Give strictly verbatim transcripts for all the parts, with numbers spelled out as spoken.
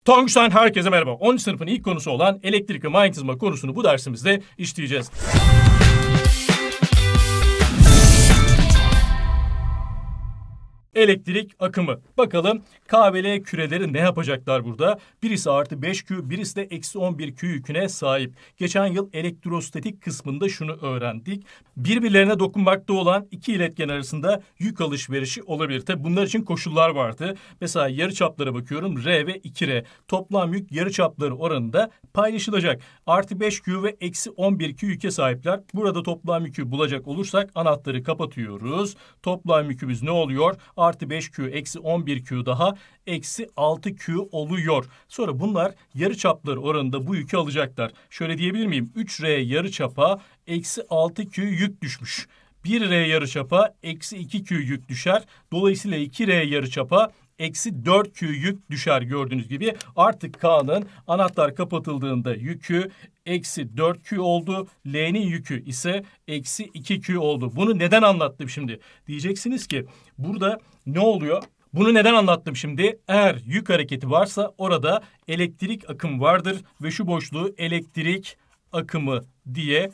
Tonguç'tan herkese merhaba. onuncu sınıfın ilk konusu olan elektrik ve manyetizma konusunu bu dersimizde işleyeceğiz. Elektrik akımı. Bakalım K ve L küreleri ne yapacaklar burada? Birisi artı beş Q, birisi de eksi on bir Q yüküne sahip. Geçen yıl elektrostatik kısmında şunu öğrendik. Birbirlerine dokunmakta olan iki iletken arasında yük alışverişi olabilir. Tabi bunlar için koşullar vardı. Mesela yarıçaplara bakıyorum. R ve iki R. Toplam yük yarıçapları oranında paylaşılacak. Artı beş Q ve eksi on bir Q yüke sahipler. Burada toplam yükü bulacak olursak anahtarı kapatıyoruz. Toplam yükümüz ne oluyor? Artı beş Q eksi on bir Q daha eksi altı Q oluyor. Sonra bunlar yarıçapları oranında bu yükü alacaklar. Şöyle diyebilir miyim? üç R yarıçapa eksi altı Q yük düşmüş. bir R yarıçapa eksi iki Q yük düşer. Dolayısıyla iki R yarıçapa eksi dört Q yük düşer gördüğünüz gibi. Artık K'nın anahtar kapatıldığında yükü eksi dört Q oldu. L'nin yükü ise eksi iki Q oldu. Bunu neden anlattım şimdi? Diyeceksiniz ki burada ne oluyor? Bunu neden anlattım şimdi? Eğer yük hareketi varsa orada elektrik akımı vardır ve şu boşluğu elektrik akımı diye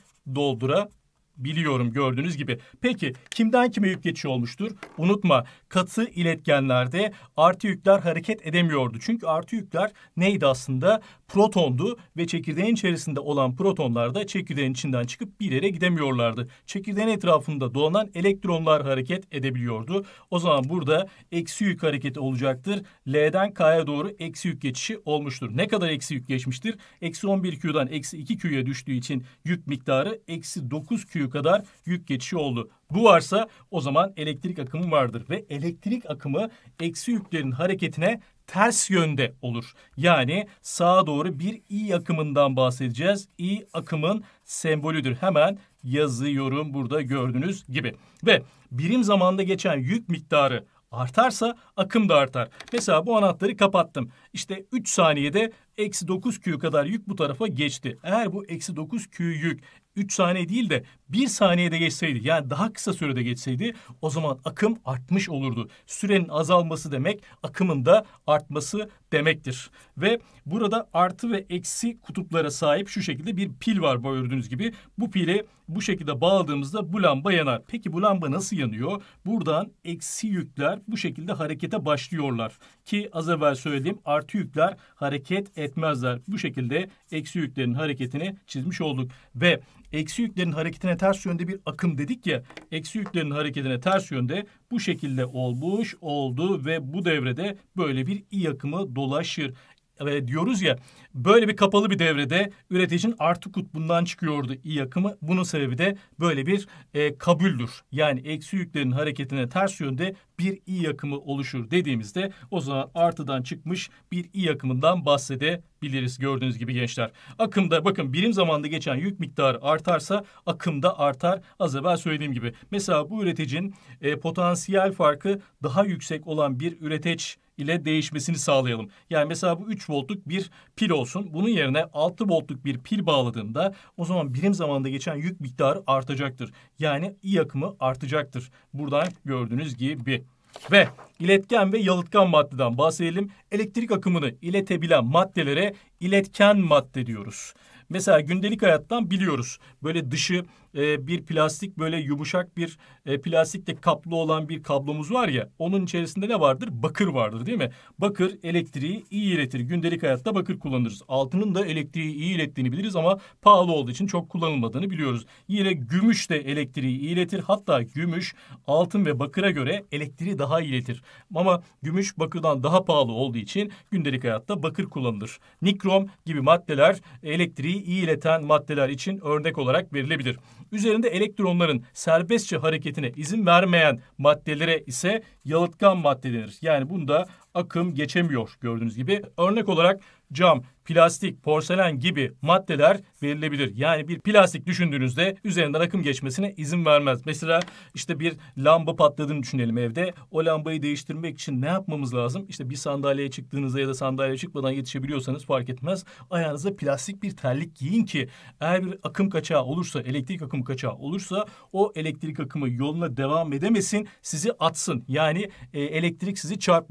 doldurabiliyorum gördüğünüz gibi. Peki kimden kime yük geçişi olmuştur? Unutma, katı iletkenlerde artı yükler hareket edemiyordu. Çünkü artı yükler neydi aslında? Protondu ve çekirdeğin içerisinde olan protonlar da çekirdeğin içinden çıkıp bir yere gidemiyorlardı. Çekirdeğin etrafında dolanan elektronlar hareket edebiliyordu. O zaman burada eksi yük hareketi olacaktır. L'den K'ya doğru eksi yük geçişi olmuştur. Ne kadar eksi yük geçmiştir? Eksi on bir Q'dan eksi iki Q'ya düştüğü için yük miktarı eksi dokuz Q kadar yük geçişi oldu. Bu varsa o zaman elektrik akımı vardır ve elektrik akımı eksi yüklerin hareketine ters yönde olur. Yani sağa doğru bir I akımından bahsedeceğiz. I akımın sembolüdür. Hemen yazıyorum burada gördüğünüz gibi. Ve birim zamanda geçen yük miktarı artarsa akım da artar. Mesela bu anahtarı kapattım. İşte üç saniyede eksi dokuz Q kadar yük bu tarafa geçti. Eğer bu eksi dokuz Q yük üç saniye değil de bir saniyede geçseydi, yani daha kısa sürede geçseydi, o zaman akım artmış olurdu. Sürenin azalması demek akımın da artması demektir. Ve burada artı ve eksi kutuplara sahip şu şekilde bir pil var gördüğünüz gibi. Bu pili bu şekilde bağladığımızda bu lamba yanar. Peki bu lamba nasıl yanıyor? Buradan eksi yükler bu şekilde harekete başlıyorlar. Ki az evvel söylediğim artı yükler hareket etmezler. Bu şekilde eksi yüklerin hareketini çizmiş olduk. Ve eksi yüklerin hareketine ters yönde bir akım dedik ya. Eksi yüklerin hareketine ters yönde bu şekilde olmuş oldu ve bu devrede böyle bir I akımı dolaşır. Ve diyoruz ya, böyle bir kapalı bir devrede üreticinin artı kutbundan çıkıyordu I akımı. Bunun sebebi de böyle bir e, kabüldür. Yani eksi yüklerin hareketine ters yönde bir I akımı oluşur dediğimizde o zaman artıdan çıkmış bir I akımından bahsedebiliriz gördüğünüz gibi gençler. Akımda bakın birim zamanda geçen yük miktarı artarsa akım da artar. Az evvel söylediğim gibi. Mesela bu üreticinin e, potansiyel farkı daha yüksek olan bir üreteç ile değişmesini sağlayalım. Yani mesela bu üç voltluk bir pil olsun. Bunun yerine altı voltluk bir pil bağladığımda o zaman birim zamanda geçen yük miktarı artacaktır. Yani I akımı artacaktır. Buradan gördüğünüz gibi. Ve iletken ve yalıtkan maddeden bahsedelim. Elektrik akımını iletebilen maddelere iletken madde diyoruz. Mesela gündelik hayattan biliyoruz. Böyle dışı e, bir plastik, böyle yumuşak bir e, plastikle kaplı olan bir kablomuz var ya. Onun içerisinde ne vardır? Bakır vardır değil mi? Bakır elektriği iyi iletir. Gündelik hayatta bakır kullanırız. Altının da elektriği iyi ilettiğini biliriz ama pahalı olduğu için çok kullanılmadığını biliyoruz. Yine gümüş de elektriği iyi iletir. Hatta gümüş altın ve bakıra göre elektriği daha iyi iletir. Ama gümüş bakırdan daha pahalı olduğu için gündelik hayatta bakır kullanılır. Nikrom gibi maddeler elektriği iyi ileten maddeler için örnek olarak verilebilir. Üzerinde elektronların serbestçe hareketine izin vermeyen maddelere ise yalıtkan madde denir. Yani bunda akım geçemiyor gördüğünüz gibi. Örnek olarak cam, plastik, porselen gibi maddeler verilebilir. Yani bir plastik düşündüğünüzde üzerinden akım geçmesine izin vermez. Mesela işte bir lamba patladığını düşünelim evde. O lambayı değiştirmek için ne yapmamız lazım? İşte bir sandalyeye çıktığınızda ya da sandalyeye çıkmadan yetişebiliyorsanız fark etmez. Ayağınıza plastik bir terlik giyin ki eğer bir akım kaçağı olursa, elektrik akımı kaçağı olursa o elektrik akımı yoluna devam edemesin, sizi atsın. Yani e, elektrik sizi çarpmasın. Aksi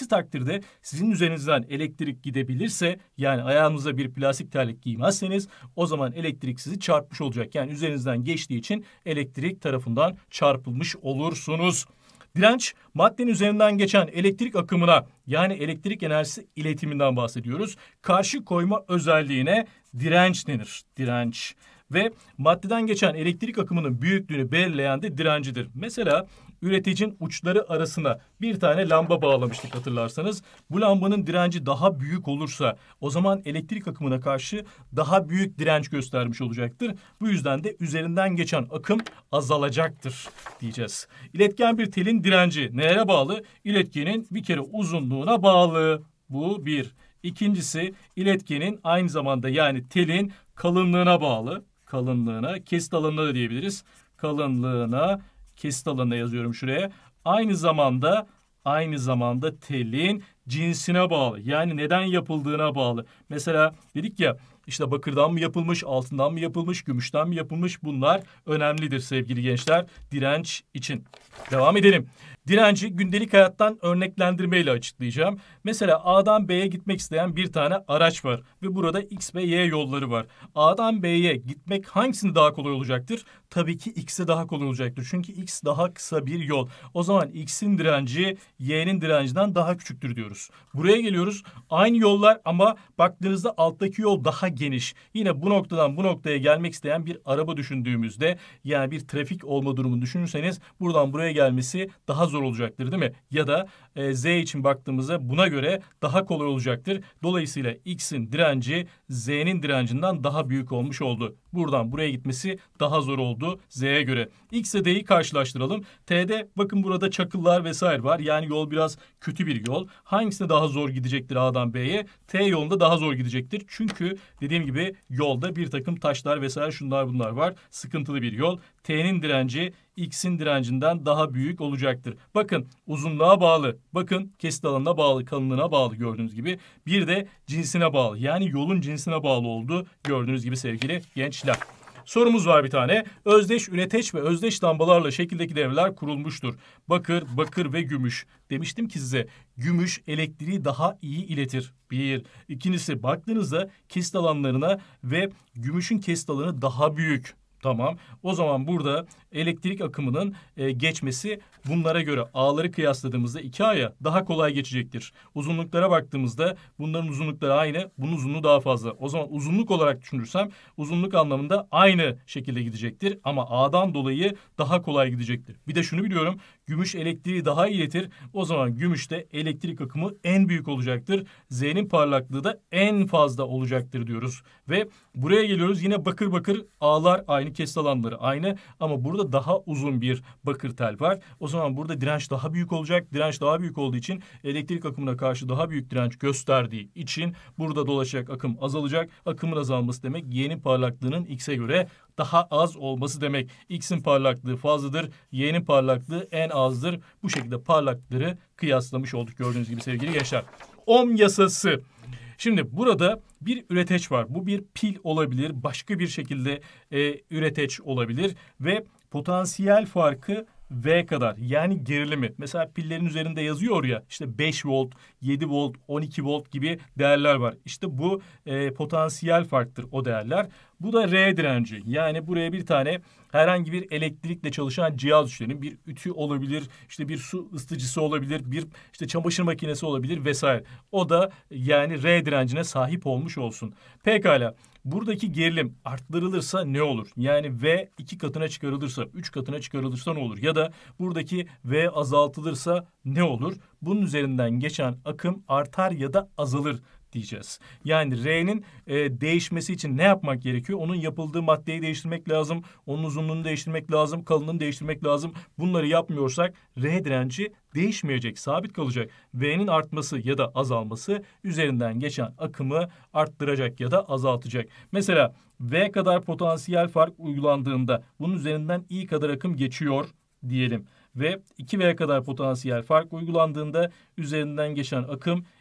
Aksi takdirde sizin üzerinizden elektrik gidebilirse, yani ayağınıza bir plastik terlik giymezseniz, o zaman elektrik sizi çarpmış olacak. Yani üzerinizden geçtiği için elektrik tarafından çarpılmış olursunuz. Direnç, maddenin üzerinden geçen elektrik akımına, yani elektrik enerjisi iletiminden bahsediyoruz. Karşı koyma özelliğine direnç denir. Direnç. Ve maddeden geçen elektrik akımının büyüklüğünü belirleyen de direncidir. Mesela üreticinin uçları arasına bir tane lamba bağlamıştık hatırlarsanız. Bu lambanın direnci daha büyük olursa o zaman elektrik akımına karşı daha büyük direnç göstermiş olacaktır. Bu yüzden de üzerinden geçen akım azalacaktır diyeceğiz. İletken bir telin direnci neye bağlı? İletkenin bir kere uzunluğuna bağlı. Bu bir. İkincisi, iletkenin aynı zamanda, yani telin kalınlığına bağlı. Kalınlığına, kesit alanına da diyebiliriz. Kalınlığına, kesit alanına yazıyorum şuraya. Aynı zamanda aynı zamanda telin cinsine bağlı. Yani neden yapıldığına bağlı. Mesela dedik ya, işte bakırdan mı yapılmış, altından mı yapılmış, gümüşten mi yapılmış, bunlar önemlidir sevgili gençler direnç için. Devam edelim. Direnci gündelik hayattan örneklendirmeyle açıklayacağım. Mesela A'dan B'ye gitmek isteyen bir tane araç var ve burada X ve Y yolları var. A'dan B'ye gitmek hangisinde daha kolay olacaktır? Tabii ki X'e daha kolay olacaktır. Çünkü X daha kısa bir yol. O zaman X'in direnci Y'nin direncinden daha küçüktür diyoruz. Buraya geliyoruz. Aynı yollar ama baktığınızda alttaki yol daha geniş. Yine bu noktadan bu noktaya gelmek isteyen bir araba düşündüğümüzde, yani bir trafik olma durumunu düşünürseniz buradan buraya gelmesi daha zor olacaktır değil mi? Ya da e, Z için baktığımızda buna göre daha kolay olacaktır. Dolayısıyla X'in direnci Z'nin direncinden daha büyük olmuş oldu. Buradan buraya gitmesi daha zor oldu Z'ye göre. X ile D'yi karşılaştıralım. T'de bakın burada çakıllar vesaire var. Yani yol biraz kötü bir yol. Hangisine daha zor gidecektir A'dan B'ye? T yolunda daha zor gidecektir. Çünkü dediğim gibi yolda bir takım taşlar vesaire şunlar bunlar var. Sıkıntılı bir yol. T'nin direnci X'in direncinden daha büyük olacaktır. Bakın uzunluğa bağlı. Bakın kesit alanına bağlı, kalınlığına bağlı gördüğünüz gibi. Bir de cinsine bağlı. Yani yolun cinsine bağlı oldu gördüğünüz gibi sevgili gençler. Sorumuz var bir tane. Özdeş, üreteç ve özdeş lambalarla şekildeki devreler kurulmuştur. Bakır, bakır ve gümüş. Demiştim ki size gümüş elektriği daha iyi iletir. Bir. İkincisi, baktığınızda kesit alanlarına ve gümüşün kesit alanı daha büyük. Tamam. O zaman burada elektrik akımının e, geçmesi bunlara göre A'ları kıyasladığımızda iki A'ya daha kolay geçecektir. Uzunluklara baktığımızda bunların uzunlukları aynı, bunun uzunluğu daha fazla. O zaman uzunluk olarak düşünürsem uzunluk anlamında aynı şekilde gidecektir ama A'dan dolayı daha kolay gidecektir. Bir de şunu biliyorum, gümüş elektriği daha iyi iletir. O zaman gümüşte elektrik akımı en büyük olacaktır. Z'nin parlaklığı da en fazla olacaktır diyoruz. Ve buraya geliyoruz, yine bakır bakır A'lar aynı, kesit alanları aynı ama burada daha uzun bir bakır tel var. O zaman burada direnç daha büyük olacak. Direnç daha büyük olduğu için elektrik akımına karşı daha büyük direnç gösterdiği için burada dolaşacak akım azalacak. Akımın azalması demek Y'nin parlaklığının X'e göre daha az olması demek. X'in parlaklığı fazladır, Y'nin parlaklığı en azdır. Bu şekilde parlaklıkları kıyaslamış olduk gördüğünüz gibi sevgili gençler. Ohm yasası. Şimdi burada bir üreteç var. Bu bir pil olabilir, başka bir şekilde e, üreteç olabilir ve potansiyel farkı V kadar, yani gerilimi. Mesela pillerin üzerinde yazıyor ya, işte beş volt, yedi volt, on iki volt gibi değerler var. İşte bu e, potansiyel farktır o değerler. Bu da R direnci. Yani buraya bir tane herhangi bir elektrikle çalışan cihaz düşünelim. Bir ütü olabilir, işte bir su ısıtıcısı olabilir, bir işte çamaşır makinesi olabilir vesaire. O da yani R direncine sahip olmuş olsun. Pekala. Buradaki gerilim arttırılırsa ne olur? Yani V iki katına çıkarılırsa, üç katına çıkarılırsa ne olur? Ya da buradaki V azaltılırsa ne olur? Bunun üzerinden geçen akım artar ya da azalır diyeceğiz. Yani R'nin e, değişmesi için ne yapmak gerekiyor? Onun yapıldığı maddeyi değiştirmek lazım. Onun uzunluğunu değiştirmek lazım. Kalınlığını değiştirmek lazım. Bunları yapmıyorsak R direnci değişmeyecek, sabit kalacak. V'nin artması ya da azalması üzerinden geçen akımı arttıracak ya da azaltacak. Mesela V kadar potansiyel fark uygulandığında bunun üzerinden I kadar akım geçiyor diyelim. Ve iki V kadar potansiyel fark uygulandığında üzerinden geçen akım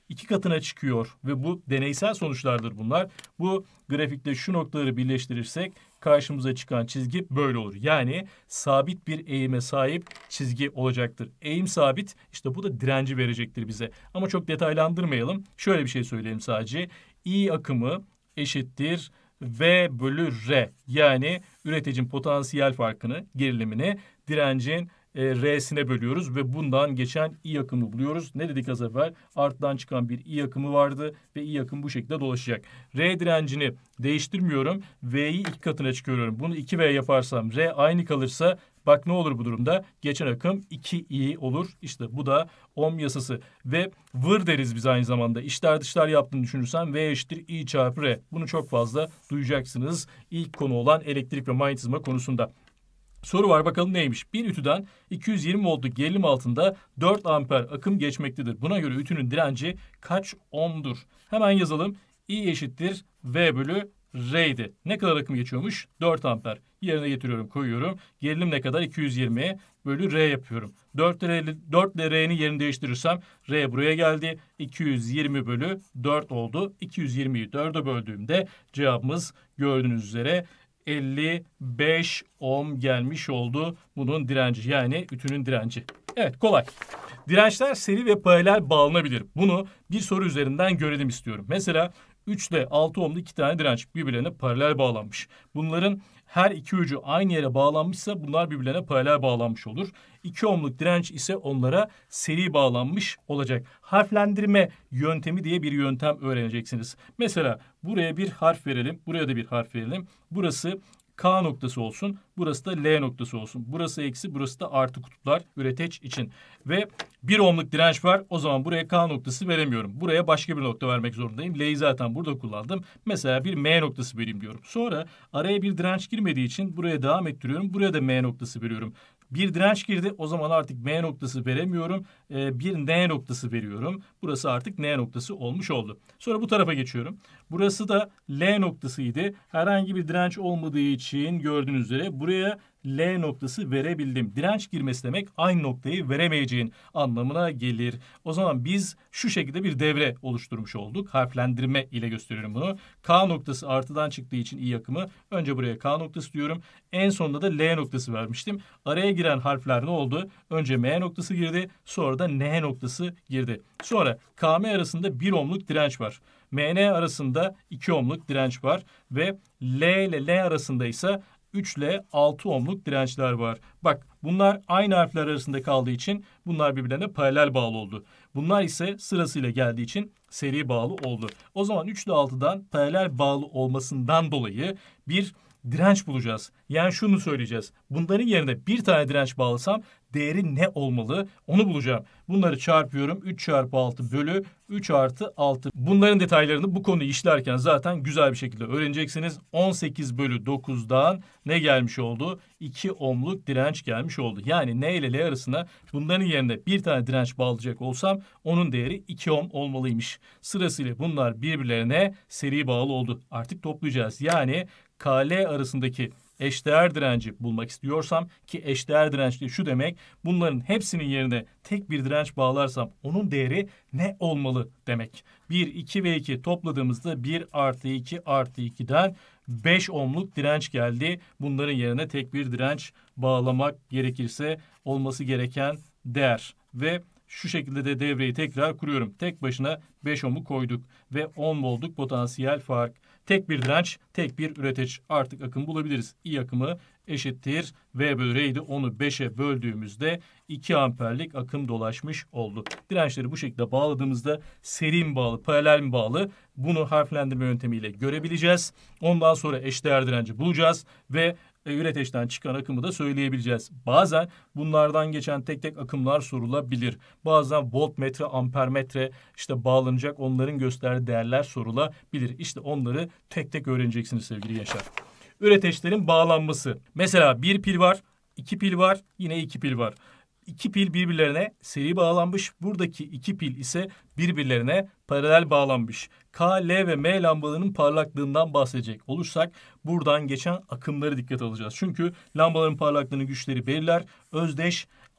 iki katına çıkıyor ve bu deneysel sonuçlardır bunlar. Bu grafikte şu noktaları birleştirirsek karşımıza çıkan çizgi böyle olur. Yani sabit bir eğime sahip çizgi olacaktır. Eğim sabit, işte bu da direnci verecektir bize. Ama çok detaylandırmayalım. Şöyle bir şey söyleyeyim sadece. I akımı eşittir V bölü R. Yani üreticinin potansiyel farkını, gerilimini direncin e, R'sine bölüyoruz ve bundan geçen I akımı buluyoruz. Ne dedik az evvel? Arttan çıkan bir I akımı vardı ve I akımı bu şekilde dolaşacak. R direncini değiştirmiyorum. V'yi iki katına çıkarıyorum. Bunu iki V yaparsam R aynı kalırsa bak ne olur bu durumda? Geçen akım iki I olur. İşte bu da Ohm yasası. Ve vır deriz biz aynı zamanda. İçler dışlar yaptığını düşünürsen V eşittir I çarpı R. Bunu çok fazla duyacaksınız ilk konu olan elektrik ve manyetizma konusunda. Soru var, bakalım neymiş? Bir ütüden iki yüz yirmi voltluk gerilim altında dört amper akım geçmektedir. Buna göre ütünün direnci kaç ohm'dur? Hemen yazalım. I eşittir V bölü R'ydi. Ne kadar akım geçiyormuş? dört amper. Yerine getiriyorum, koyuyorum. Gerilim ne kadar? iki yüz yirmi bölü R yapıyorum. dört ile R'nin yerini değiştirirsem R buraya geldi. iki yüz yirmi bölü dört oldu. iki yüz yirmiyi dörde böldüğümde cevabımız gördüğünüz üzere elli beş ohm gelmiş oldu bunun direnci, yani ütünün direnci. Evet, kolay. Dirençler seri ve paralel bağlanabilir. Bunu bir soru üzerinden görelim istiyorum. Mesela üç ile altı ohmlu iki tane direnç birbirlerine paralel bağlanmış. Bunların her iki ucu aynı yere bağlanmışsa bunlar birbirlerine paralel bağlanmış olur. iki ohmluk direnç ise onlara seri bağlanmış olacak. Harflendirme yöntemi diye bir yöntem öğreneceksiniz. Mesela buraya bir harf verelim, buraya da bir harf verelim. Burası K noktası olsun, burası da L noktası olsun. Burası eksi, burası da artı kutuplar üreteç için. Ve bir ohmluk direnç var, o zaman buraya K noktası veremiyorum. Buraya başka bir nokta vermek zorundayım. L'yi zaten burada kullandım. Mesela bir M noktası vereyim diyorum. Sonra araya bir direnç girmediği için buraya devam ettiriyorum. Buraya da M noktası veriyorum. Bir direnç girdi, o zaman artık M noktası veremiyorum. Ee, bir N noktası veriyorum. Burası artık N noktası olmuş oldu. Sonra bu tarafa geçiyorum. Burası da L noktasıydı. Herhangi bir direnç olmadığı için gördüğünüz üzere buraya L noktası verebildim. Direnç girmesi demek aynı noktayı veremeyeceğin anlamına gelir. O zaman biz şu şekilde bir devre oluşturmuş olduk. Harflendirme ile gösteriyorum bunu. K noktası artıdan çıktığı için I akımı. Önce buraya K noktası diyorum. En sonunda da L noktası vermiştim. Araya giren harfler ne oldu? Önce M noktası girdi. Sonra da N noktası girdi. Sonra K M arasında bir ohmluk direnç var. M N arasında iki ohmluk direnç var. Ve L ile L arasında ise üç ile altı ohmluk dirençler var. Bak, bunlar aynı harfler arasında kaldığı için bunlar birbirlerine paralel bağlı oldu. Bunlar ise sırasıyla geldiği için seri bağlı oldu. O zaman üç ile altıdan paralel bağlı olmasından dolayı bir direnç bulacağız. Yani şunu söyleyeceğiz. Bunların yerine bir tane direnç bağlasam değeri ne olmalı? Onu bulacağım. Bunları çarpıyorum. üç çarpı altı bölü üç artı altı. Bunların detaylarını bu konuyu işlerken zaten güzel bir şekilde öğreneceksiniz. on sekiz bölü dokuzdan ne gelmiş oldu? iki ohmluk direnç gelmiş oldu. Yani N ile L arasına bunların yerine bir tane direnç bağlayacak olsam onun değeri iki ohm olmalıymış. Sırasıyla bunlar birbirlerine seri bağlı oldu. Artık toplayacağız. Yani K L arasındaki eşdeğer direnci bulmak istiyorsam, ki eşdeğer direnç de şu demek, bunların hepsinin yerine tek bir direnç bağlarsam onun değeri ne olmalı demek. bir, iki ve iki topladığımızda bir artı iki artı iki'den beş ohmluk direnç geldi. Bunların yerine tek bir direnç bağlamak gerekirse olması gereken değer. Ve şu şekilde de devreyi tekrar kuruyorum. Tek başına beş ohm'u koyduk ve on voltluk potansiyel fark. Tek bir direnç, tek bir üreteç. Artık akım bulabiliriz. I akımı eşittir V bölü R'ydi. Onu beşe böldüğümüzde iki amperlik akım dolaşmış oldu. Dirençleri bu şekilde bağladığımızda seri mi bağlı, paralel mi bağlı? Bunu harflendirme yöntemiyle görebileceğiz. Ondan sonra eşdeğer direnci bulacağız ve üreteçten çıkan akımı da söyleyebileceğiz. Bazen bunlardan geçen tek tek akımlar sorulabilir. Bazen voltmetre, ampermetre işte bağlanacak, onların gösterdiği değerler sorulabilir. İşte onları tek tek öğreneceksiniz sevgili gençler. Üreteçlerin bağlanması. Mesela bir pil var, iki pil var, yine iki pil var. İki pil birbirlerine seri bağlanmış. Buradaki iki pil ise birbirlerine paralel bağlanmış. K, L ve M lambalarının parlaklığından bahsedecek olursak buradan geçen akımları dikkate alacağız. Çünkü lambaların parlaklığının güçleri belirler. Özdeş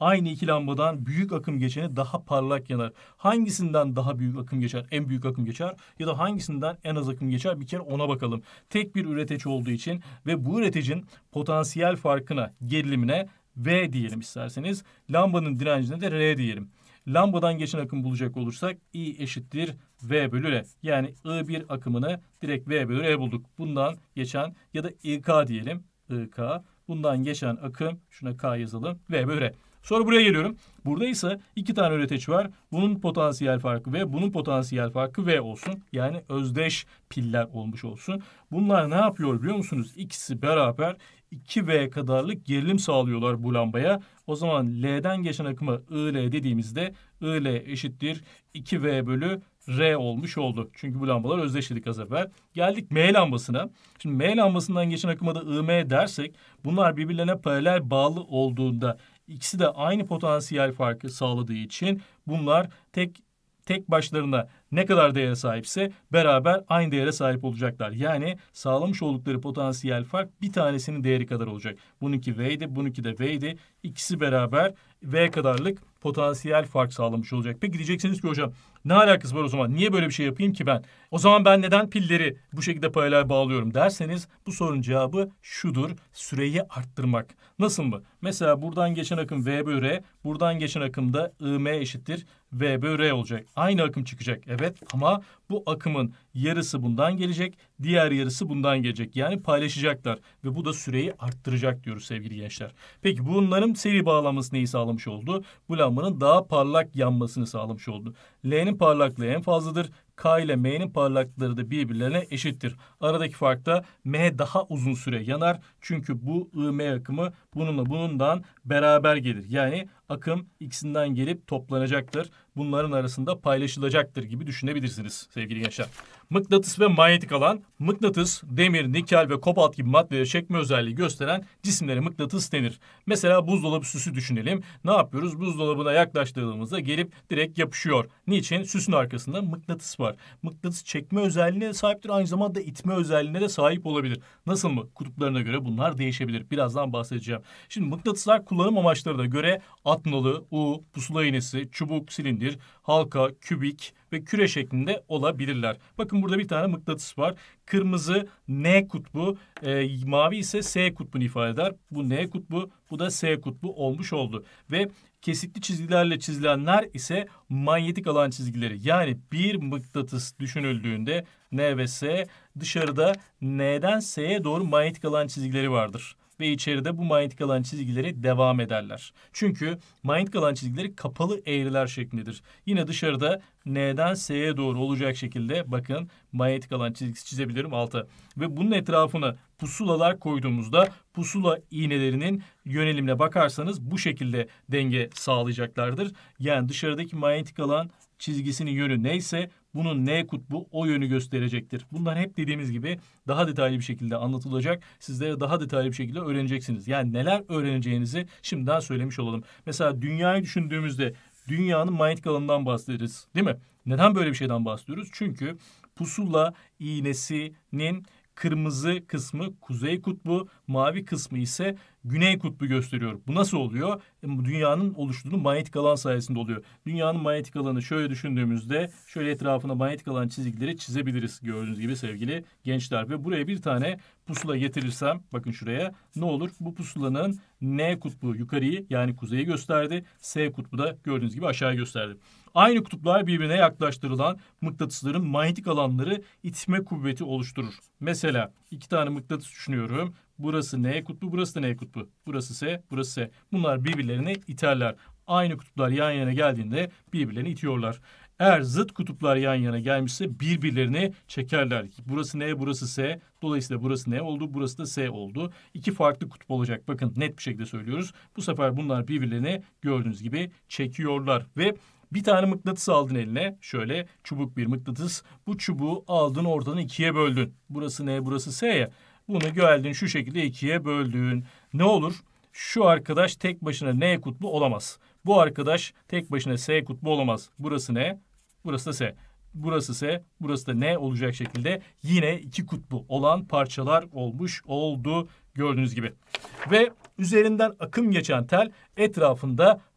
aynı iki lambadan büyük akım geçeni daha parlak yanar. Hangisinden daha büyük akım geçer? En büyük akım geçer ya da hangisinden en az akım geçer? Bir kere ona bakalım. Tek bir üretici olduğu için ve bu üreticinin potansiyel farkına, gerilimine V diyelim isterseniz. Lambanın direncine de R diyelim. Lambadan geçen akım bulacak olursak I eşittir V bölü R. Yani I bir akımını direkt V bölü R bulduk. Bundan geçen ya da İK diyelim. İK. Bundan geçen akım, şuna K yazalım. V bölü R. Sonra buraya geliyorum. Burada ise iki tane üretici var. Bunun potansiyel farkı V, bunun potansiyel farkı V olsun. Yani özdeş piller olmuş olsun. Bunlar ne yapıyor biliyor musunuz? İkisi beraber iki V kadarlık gerilim sağlıyorlar bu lambaya. O zaman L'den geçen akıma I L dediğimizde I L eşittir iki V bölü R olmuş oldu. Çünkü bu lambalar özdeş dedik az evvel. Geldik M lambasına. Şimdi M lambasından geçen akıma da I M dersek bunlar birbirlerine paralel bağlı olduğunda ikisi de aynı potansiyel farkı sağladığı için bunlar tek tek başlarına ne kadar değere sahipse beraber aynı değere sahip olacaklar. Yani sağlamış oldukları potansiyel fark bir tanesinin değeri kadar olacak. Bununki V'ydi, bununki de V'ydi. İkisi beraber V kadarlık potansiyel fark sağlamış olacak. Peki diyeceksiniz ki hocam ne alakası var o zaman? Niye böyle bir şey yapayım ki ben? O zaman ben neden pilleri bu şekilde paralel bağlıyorum derseniz bu sorunun cevabı şudur. Süreyi arttırmak. Nasıl mı? Mesela buradan geçen akım V bölü R, buradan geçen akım da I M eşittir V bölü R olacak. Aynı akım çıkacak. Evet ama bu akımın yarısı bundan gelecek, diğer yarısı bundan gelecek. Yani paylaşacaklar ve bu da süreyi arttıracak diyoruz sevgili gençler. Peki bunların seri bağlanması neyi sağlamış oldu? Bu lambanın daha parlak yanmasını sağlamış oldu. L'nin parlaklığı en fazladır. K ile M'nin parlaklıkları da birbirlerine eşittir. Aradaki fark da M daha uzun süre yanar. Çünkü bu I M akımı bununla bunundan beraber gelir. Yani akım ikisinden gelip toplanacaktır. Bunların arasında paylaşılacaktır gibi düşünebilirsiniz sevgili gençler. Mıknatıs ve manyetik alan. Mıknatıs, demir, nikel ve kobalt gibi maddeleri çekme özelliği gösteren cisimlere mıknatıs denir. Mesela buzdolabı süsü düşünelim. Ne yapıyoruz? Buzdolabına yaklaştırdığımızda gelip direkt yapışıyor. Niçin? Süsün arkasında mıknatıs var. Mıknatıs çekme özelliğine de sahiptir. Aynı zamanda itme özelliğine de sahip olabilir. Nasıl mı? Kutuplarına göre bunlar değişebilir. Birazdan bahsedeceğim. Şimdi mıknatıslar kullanım amaçlarına göre atmalı, U, pusula iğnesi, çubuk, silindir, halka, kübik ve küre şeklinde olabilirler. Bakın burada bir tane mıknatıs var. Kırmızı N kutbu, e, mavi ise S kutbunu ifade eder. Bu N kutbu, bu da S kutbu olmuş oldu. Ve kesikli çizgilerle çizilenler ise manyetik alan çizgileri. Yani bir mıknatıs düşünüldüğünde N ve S, dışarıda N'den S'ye doğru manyetik alan çizgileri vardır. Ve içeride bu manyetik alan çizgileri devam ederler. Çünkü manyetik alan çizgileri kapalı eğriler şeklindedir. Yine dışarıda N'den S'ye doğru olacak şekilde bakın manyetik alan çizgisi çizebilirim alta. Ve bunun etrafına pusulalar koyduğumuzda pusula iğnelerinin yönelimine bakarsanız bu şekilde denge sağlayacaklardır. Yani dışarıdaki manyetik alan çizgisinin yönü neyse bunun N kutbu o yönü gösterecektir. Bunlar hep dediğimiz gibi daha detaylı bir şekilde anlatılacak. Sizlere daha detaylı bir şekilde öğreneceksiniz. Yani neler öğreneceğinizi şimdiden söylemiş olalım. Mesela dünyayı düşündüğümüzde dünyanın manyetik alanından bahsederiz, değil mi? Neden böyle bir şeyden bahsediyoruz? Çünkü pusula iğnesinin kırmızı kısmı kuzey kutbu, mavi kısmı ise güney kutbu gösteriyor. Bu nasıl oluyor? Dünyanın oluştuğu manyetik alan sayesinde oluyor. Dünyanın manyetik alanı şöyle düşündüğümüzde şöyle etrafına manyetik alan çizgileri çizebiliriz gördüğünüz gibi sevgili gençler. Ve buraya bir tane pusula getirirsem bakın şuraya ne olur? Bu pusulanın N kutbu yukarıyı yani kuzeyi gösterdi. S kutbu da gördüğünüz gibi aşağıya gösterdi. Aynı kutuplar birbirine yaklaştırılan mıknatısların manyetik alanları itme kuvveti oluşturur. Mesela iki tane mıknatıs düşünüyorum. Burası N kutbu, burası da N kutbu. Burası S, burası S. Bunlar birbirlerini iterler. Aynı kutuplar yan yana geldiğinde birbirlerini itiyorlar. Eğer zıt kutuplar yan yana gelmişse birbirlerini çekerler. Burası N, burası S. Dolayısıyla burası N oldu, burası da S oldu. İki farklı kutup olacak. Bakın net bir şekilde söylüyoruz. Bu sefer bunlar birbirlerini gördüğünüz gibi çekiyorlar. Ve bir tane mıknatıs aldın eline. Şöyle çubuk bir mıknatıs. Bu çubuğu aldın ortadan ikiye böldün. Burası N, burası S ya. Bunu geldin şu şekilde ikiye böldün. Ne olur? Şu arkadaş tek başına N kutbu olamaz. Bu arkadaş tek başına S kutbu olamaz. Burası N, burası da S. Burası S, burası da N olacak şekilde yine iki kutbu olan parçalar olmuş oldu gördüğünüz gibi. Ve üzerinden akım geçen tel etrafında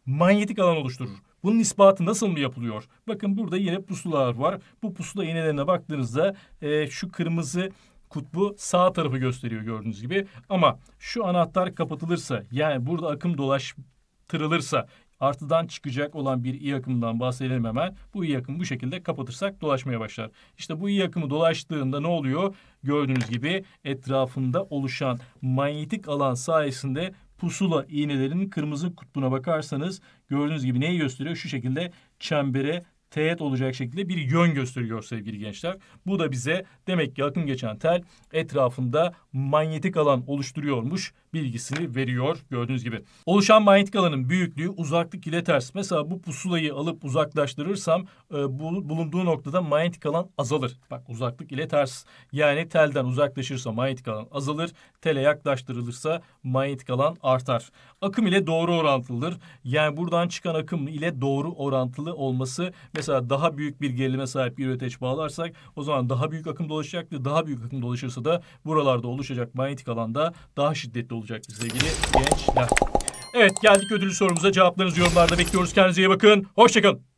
manyetik alan oluşturur. Bunun ispatı nasıl mı yapılıyor? Bakın burada yine pusulalar var. Bu pusula iğnelerine baktığınızda e, şu kırmızı kutbu sağ tarafı gösteriyor gördüğünüz gibi. Ama şu anahtar kapatılırsa, yani burada akım dolaştırılırsa, artıdan çıkacak olan bir iyi akımdan bahsedelim hemen. Bu iyi akımı bu şekilde kapatırsak dolaşmaya başlar. İşte bu iyi akımı dolaştığında ne oluyor? Gördüğünüz gibi etrafında oluşan manyetik alan sayesinde pusula iğnelerinin kırmızı kutbuna bakarsanız gördüğünüz gibi neyi gösteriyor? Şu şekilde çembere teğet olacak şekilde bir yön gösteriyor sevgili gençler. Bu da bize demek ki akım geçen tel etrafında manyetik alan oluşturuyormuş bilgisini veriyor gördüğünüz gibi. Oluşan manyetik alanın büyüklüğü uzaklık ile ters. Mesela bu pusulayı alıp uzaklaştırırsam e, bu, bulunduğu noktada manyetik alan azalır. Bak uzaklık ile ters. Yani telden uzaklaşırsa manyetik alan azalır. Tele yaklaştırılırsa manyetik alan artar. Akım ile doğru orantılıdır. Yani buradan çıkan akım ile doğru orantılı olması, mesela daha büyük bir gerilime sahip bir öteç bağlarsak o zaman daha büyük akım dolaşacaktır. Daha büyük akım dolaşırsa da buralarda oluşacak manyetik alanda daha şiddetli olacaktır sevgili gençler. Evet, geldik ödüllü sorumuza. Cevaplarınızı yorumlarda bekliyoruz. Kendinize iyi bakın. Hoşçakalın.